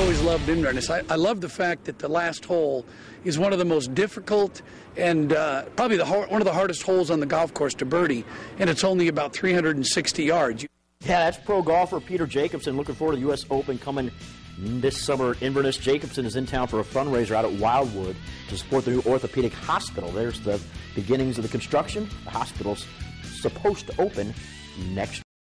always loved Inverness. I love the fact that the last hole is one of the most difficult and probably one of the hardest holes on the golf course to birdie, and it's only about 360 yards. Yeah, that's pro golfer Peter Jacobsen. Looking forward to the U.S. Open coming this summer at Inverness. Jacobsen is in town for a fundraiser out at Wildwood to support the new Orthopedic hospital. There's the beginnings of the construction. The hospital's supposed to open next